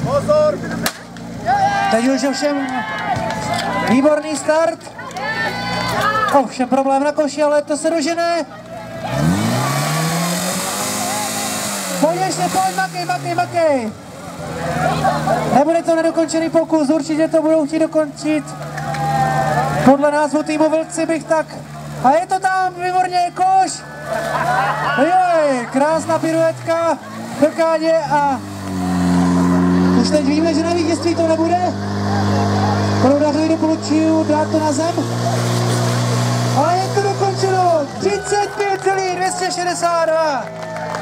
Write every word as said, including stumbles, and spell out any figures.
Pozor! Teď už ovšem výborný start. Ovšem problém na koši, ale to se dožene. Pojď ještě, pojď, makej, makej, makej. Nebude to nedokončený pokus, určitě to budou chtít dokončit. Podle názvu týmu Vlci bych tak... A je to tam, výborně, koš. Joj, krásná piruetka do kádě a... Už teď víme, že na vítězství to nebude. Podařili do Kolučiu dát to na zem. Ale je to dokončeno. třicet pět celá dvě stě šedesát dva.